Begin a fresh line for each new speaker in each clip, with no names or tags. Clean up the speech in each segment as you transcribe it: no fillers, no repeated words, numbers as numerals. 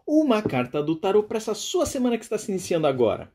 uma carta do tarô para essa sua semana que está se iniciando agora.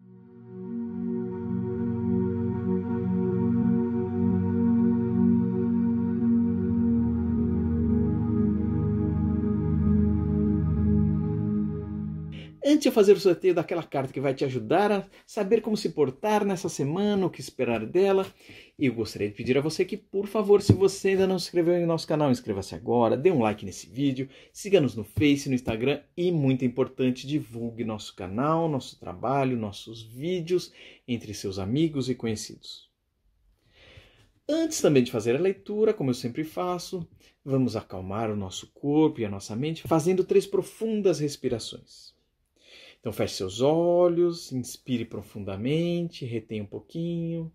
Antes de eu fazer o sorteio daquela carta que vai te ajudar a saber como se portar nessa semana, o que esperar dela, eu gostaria de pedir a você que, por favor, se você ainda não se inscreveu no nosso canal, inscreva-se agora, dê um like nesse vídeo, siga-nos no Face, no Instagram e, muito importante, divulgue nosso canal, nosso trabalho, nossos vídeos entre seus amigos e conhecidos. Antes também de fazer a leitura, como eu sempre faço, vamos acalmar o nosso corpo e a nossa mente fazendo 3 profundas respirações. Então feche seus olhos, inspire profundamente, retenha um pouquinho,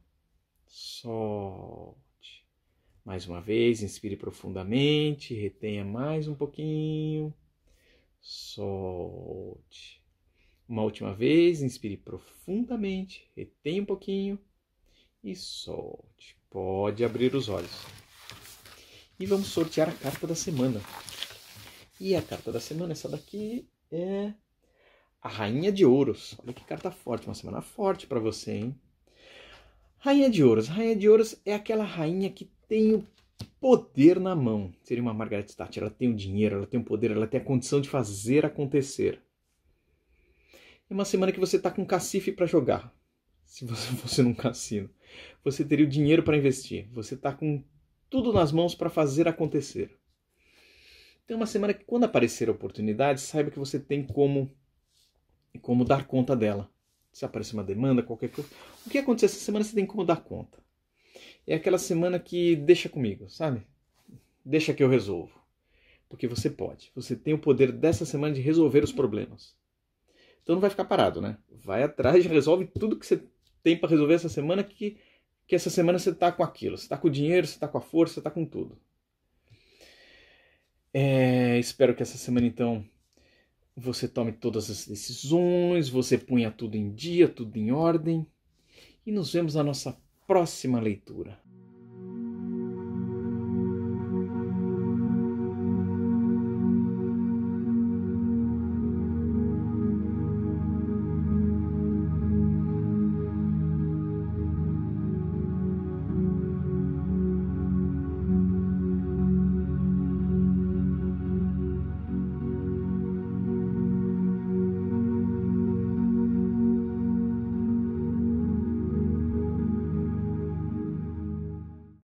solte. Mais uma vez, inspire profundamente, retenha mais um pouquinho, solte. Uma última vez, inspire profundamente, retenha um pouquinho e solte. Pode abrir os olhos. E vamos sortear a carta da semana. E a carta da semana, essa daqui é a Rainha de Ouros. Olha que carta forte, uma semana forte para você, hein? Rainha de Ouros. Rainha de Ouros é aquela rainha que tem o poder na mão. Seria uma Margaret Thatcher. Ela tem o dinheiro, ela tem o poder, ela tem a condição de fazer acontecer. É uma semana que você está com cacife para jogar. Se você fosse num cassino. Você teria o dinheiro para investir. Você está com tudo nas mãos para fazer acontecer. Então é uma semana que, quando aparecer a oportunidade, saiba que você tem como dar conta dela. Se aparecer uma demanda, qualquer coisa. O que acontecer essa semana, você tem como dar conta. É aquela semana que deixa comigo, sabe? Deixa que eu resolvo. Porque você pode. Você tem o poder dessa semana de resolver os problemas. Então não vai ficar parado, né? Vai atrás e resolve tudo que você tem para resolver essa semana, que essa semana você está com aquilo. Você está com o dinheiro, você está com a força, você está com tudo. Espero que essa semana, então, você tome todas as decisões, você ponha tudo em dia, tudo em ordem. E nos vemos na nossa próxima leitura.